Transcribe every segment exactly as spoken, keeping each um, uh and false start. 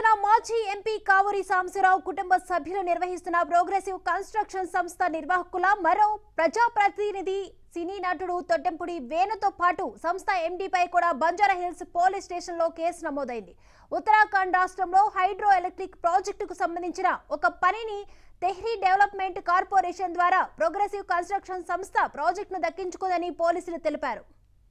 రోజున మాజీ ఎంపీ కావూరి సాంబశివరావు కుటుంబ సభ్యులు నిర్వహిస్తున్న ప్రోగ్రెసివ్ కన్స్ట్రక్షన్ సంస్థ నిర్వాహకుల మరో ప్రజాప్రతినిధి సినీ నటుడు తొట్టెంపుడి వేణుతో పాటు సంస్థ ఎండీపై కూడా బంజారా హిల్స్ పోలీస్ స్టేషన్లో కేసు నమోదైంది. ఉత్తరాఖండ్ రాష్ట్రంలో హైడ్రో ఎలక్ట్రిక్ ప్రాజెక్టుకు సంబంధించిన ఒక పనిని తెహ్రీ డెవలప్మెంట్ కార్పొరేషన్ ద్వారా ప్రోగ్రెసివ్ కన్స్ట్రక్షన్ సంస్థ ప్రాజెక్టును దక్కించుకుందని పోలీసులు తెలిపారు.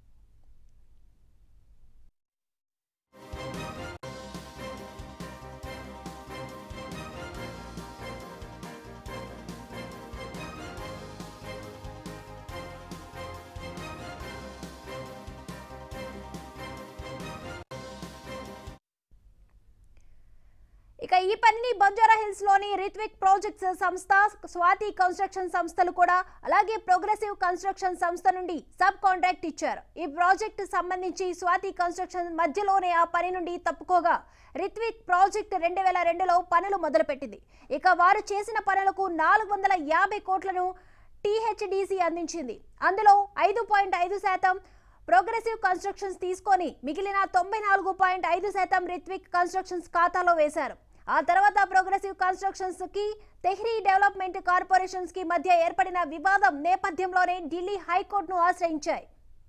ఇక ఈ పనిని బంజారా హిల్స్ లోని రిత్విక్ ప్రాజెక్ట్స్ సంస్థ, స్వాతి కన్స్ట్రక్షన్ సంస్థలు కూడా అలాగే ప్రోగ్రెసివ్ కన్స్ట్రక్షన్ సంస్థ నుండి సబ్ కాంట్రాక్ట్ ఇచ్చారు. ఈ ప్రాజెక్టు సంబంధించి స్వాతి కన్స్ట్రక్షన్ మధ్యలోనే ఆ పని నుండి తప్పుకోగా రిత్విక్ ప్రాజెక్ట్ రెండు వేల రెండులో పనులు మొదలుపెట్టింది. ఇక వారు చేసిన పనులకు నాలుగు వందల యాభై కోట్లను టీహెచ్డిసి అందించింది. అందులో ఐదు పాయింట్ ఐదు శాతం ప్రోగ్రెసివ్ కన్స్ట్రక్షన్స్ తీసుకొని మిగిలిన తొంభై నాలుగు పాయింట్ ఐదు శాతం రిత్విక్ కన్స్ట్రక్షన్స్ ఖాతాలో వేశారు. ఆ తర్వాత ప్రోగ్రెసివ్ కన్స్ట్రక్షన్స్ కి తెహ్రీ డెవలప్మెంట్ కార్పొరేషన్స్ కి మధ్య ఏర్పడిన వివాదం నేపథ్యంలోనే ఢిల్లీ హైకోర్టును ఆశ్రయించాయి.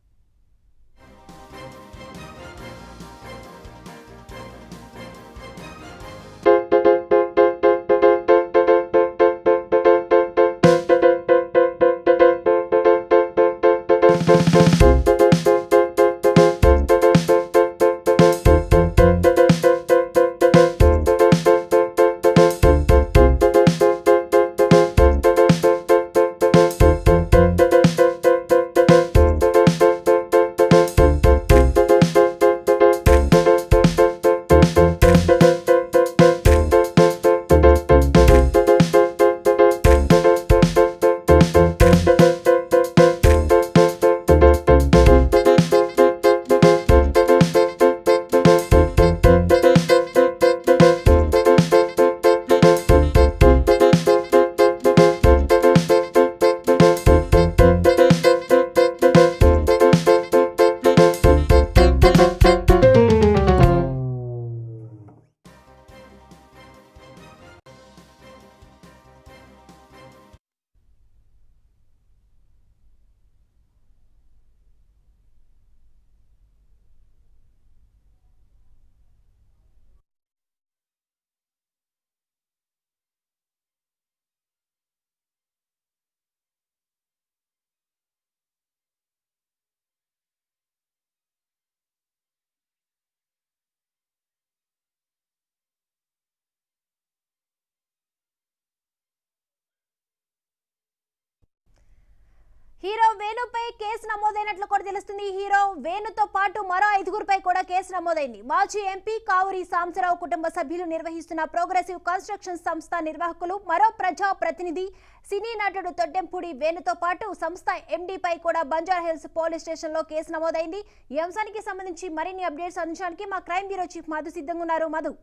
హీరో వేణుపై కేసు నమోదైనట్లు కూడా తెలుస్తుంది. హీరో వేణుతో పాటు మరో ఐదుగురిపై కూడా కేసు నమోదైంది. మాజీ ఎంపీ కావూరి సాంబశివరావు కుటుంబ సభ్యులు నిర్వహిస్తున్న ప్రోగ్రెసివ్ కన్స్ట్రక్షన్ సంస్థ నిర్వాహకులు మరో ప్రజా ప్రతినిధి సినీ నటుడు తొట్టెంపుడి వేణుతో పాటు సంస్థ ఎండీపై కూడా బంజారా హిల్స్ పోలీస్ స్టేషన్ లో కేసు నమోదైంది. ఈ అంశానికి సంబంధించి మరిన్ని అప్డేట్స్ అందించడానికి మా క్రైమ్ బ్యూరో చీఫ్ మధు సిద్ధంగా ఉన్నారు. మధు,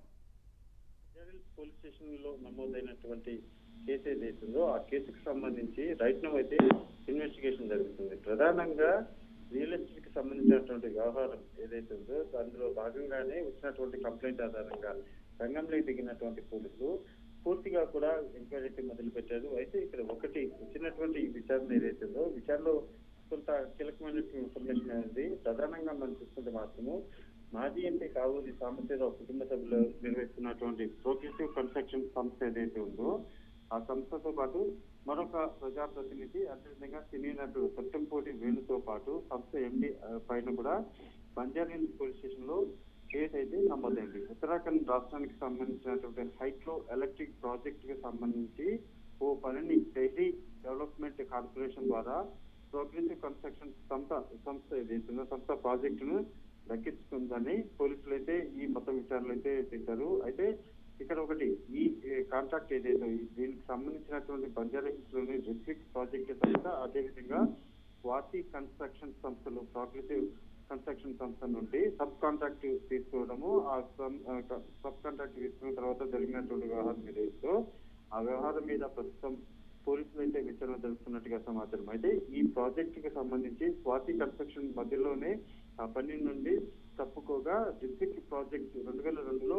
పోలీస్ స్టేషన్ లో నమోదైనటువంటి కేసు ఏదైతుందో ఆ కేసుకు సంబంధించి రైట్ నౌ అయితే ఇన్వెస్టిగేషన్ జరుగుతుంది. ప్రధానంగా రియల్ ఎస్టేట్ కి సంబంధించినటువంటి వ్యవహారం ఏదైతుందో అందులో భాగంగానే వచ్చినటువంటి కంప్లైంట్ ఆధారంగా రంగంలో దిగినటువంటి పోలీసులు పూర్తిగా కూడా ఎంక్వైరీ మొదలు పెట్టారు. అయితే ఇక్కడ ఒకటి వచ్చినటువంటి విచారణ ఏదైతుందో విచారణలో కొంత కీలకమైన ఇన్ఫర్మేషన్ అనేది ప్రధానంగా మనం చూసుకుంటే మాత్రము మాజీ ఎంపీ కావూరి సాంబశివరావు కుటుంబ సభ్యులు నిర్వహిస్తున్నటువంటి ప్రోగ్రెసివ్ కన్స్ట్రక్షన్ సంస్థ ఏదైతే ఉందో ఆ సంస్థతో పాటు మరొక ప్రజాప్రతినిధి అదేవిధంగా సినీ నటుడు తొట్టెంపుడి వేణుతో పాటు సంస్థ ఎండీ పైన కూడా బంజారా హిల్స్ పోలీస్ స్టేషన్ లో కేసు అయితే నమోదైంది. ఉత్తరాఖండ్ రాష్ట్రానికి సంబంధించినటువంటి హైడ్రో ఎలక్ట్రిక్ ప్రాజెక్ట్ కి సంబంధించి ఓ పనిని తెహ్రీ డెవలప్మెంట్ కార్పొరేషన్ ద్వారా ప్రోగ్రెసివ్ కన్స్ట్రక్షన్ సంస్థ సంస్థ ఏదైతుందో సంస్థ ప్రాజెక్టును దక్కించుకుందని పోలీసులు అయితే ఈ మొత్తం విచారణలు అయితే చేశారు. అయితే ఇక్కడ ఒకటి ఈ కాంట్రాక్ట్ ఏదైతే దీనికి సంబంధించినటువంటి బంజారా హిల్స్ లోని రిత్విక్ ప్రాజెక్ట్ సంస్థ అదేవిధంగా స్వాతి కన్స్ట్రక్షన్ సంస్థలు ప్రోగ్రెసివ్ కన్స్ట్రక్షన్ సంస్థ నుండి సబ్ కాంట్రాక్ట్ తీసుకోవడము ఆ సబ్ కాంట్రాక్ట్ తీసుకున్న తర్వాత జరిగినటువంటి వ్యవహారం ఏదైతే ఆ వ్యవహారం మీద ప్రస్తుతం పోలీసులు అయితే విచారణ జరుపుతున్నట్టుగా సమాచారం. అయితే ఈ ప్రాజెక్ట్ కి సంబంధించి స్వాతి కన్స్ట్రక్షన్ మధ్యలోనే ఆ పని నుండి తప్పుకోగా రిత్విక్ ప్రాజెక్ట్ రెండు వేల రెండులో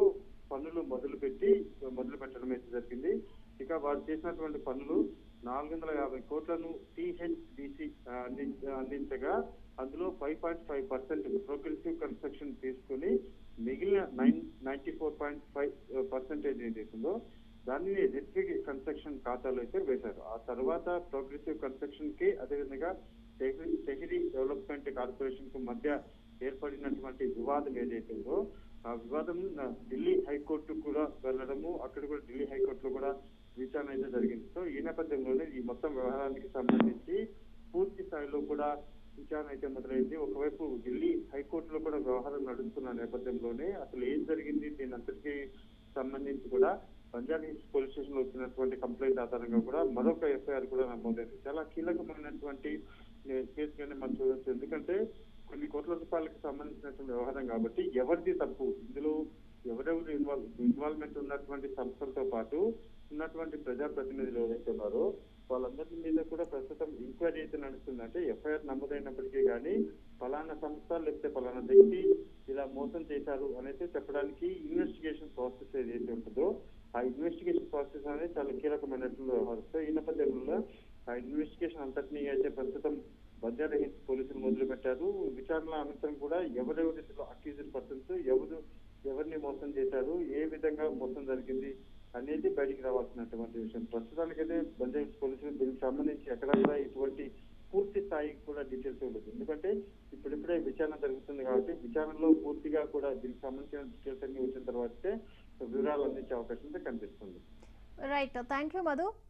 పనులు మొదలుపెట్టి మొదలు పెట్టడం అయితే జరిగింది. ఇక వారు చేసినటువంటి పనులు నాలుగు వందల యాభై కోట్లను టీహెచ్డిసి అందించగా అందులో five point five percent progressive construction తీసుకుని మిగిలిన nine ninety four point five percentage ఏదైతుందో దానిని రిత్విక్ కన్స్ట్రక్షన్ ఖాతాలో అయితే వేశారు. ఆ తర్వాత ప్రోగ్రెసివ్ కన్స్ట్రక్షన్ కి అదేవిధంగా షహరీ డెవలప్మెంట్ కార్పొరేషన్ కు మధ్య ఏర్పడినటువంటి వివాదం ఏదైతుందో ఆ వివాదం ఢిల్లీ హైకోర్టు కూడా వెళ్ళడము, అక్కడ కూడా ఢిల్లీ హైకోర్టులో కూడా విచారణ అయితే జరిగింది. సో ఈ నేపథ్యంలోనే ఈ మొత్తం వ్యవహారానికి సంబంధించి పూర్తి స్థాయిలో కూడా విచారణ అయితే మొదలైంది. ఒకవైపు ఢిల్లీ హైకోర్టులో కూడా వ్యవహారం నడుస్తున్న నేపథ్యంలోనే అసలు ఏం జరిగింది దీని అంతటికి సంబంధించి కూడా పంజాబ్ హిల్స్ పోలీస్ స్టేషన్ లో వచ్చినటువంటి కంప్లైంట్ ఆధారంగా కూడా మరొక ఎఫ్ఐఆర్ కూడా నమోదైంది. చాలా కీలకమైనటువంటి కేసుగానే మనం చూడవచ్చు. ఎందుకంటే కొన్ని కోట్ల రూపాయలకు సంబంధించినటువంటి వ్యవహారం కాబట్టి ఎవరిది తప్పు, ఇందులో ఎవరెవరు ఇన్వాల్వ్ ఇన్వాల్వ్మెంట్ ఉన్నటువంటి సంస్థలతో పాటు ఉన్నటువంటి ప్రజాప్రతినిధులు ఎవరైతే ఉన్నారో వాళ్ళందరి మీద కూడా ప్రస్తుతం ఎంక్వైరీ అయితే నడుస్తుంది. అంటే ఎఫ్ఐఆర్ నమోదైనప్పటికీ కానీ ఫలానా సంస్థ లేకపోతే ఫలానా వ్యక్తి ఇలా మోసం చేశారు అనేది చెప్పడానికి ఇన్వెస్టిగేషన్ ప్రాసెస్ ఏదైతే ఉంటుందో ఆ ఇన్వెస్టిగేషన్ ప్రాసెస్ అనేది చాలా కీలకమైనటువంటి వ్యవహారం. ఈ నేపథ్యంలో ఆ ఇన్వెస్టిగేషన్ అంతటినీ అయితే ప్రస్తుతం బంజారా హిల్స్ పోలీసులు మొదలు పెట్టారు. విచారణ అనంతరం కూడా ఎవరెవరి అక్యూజ్డ్ పర్సన్స్ ఎవరు ఎవరిని మోసం చేశారు, ఏ విధంగా మోసం జరిగింది అనేది బయటికి రావాల్సినటువంటి విషయం. ప్రస్తుతానికైతే బంజారా హిల్స్ పోలీసులు దీనికి సంబంధించి ఎక్కడ కూడా ఇటువంటి పూర్తి స్థాయికి కూడా డీటెయిల్స్ ఉండదు. ఎందుకంటే ఇప్పుడిప్పుడే విచారణ జరుగుతుంది కాబట్టి విచారణలో పూర్తిగా కూడా దీనికి సంబంధించిన డీటెయిల్స్ అన్ని వచ్చిన తర్వాతే వివరాలు అందించే అవకాశం అయితే కనిపిస్తుంది. Right, thank you Madhu.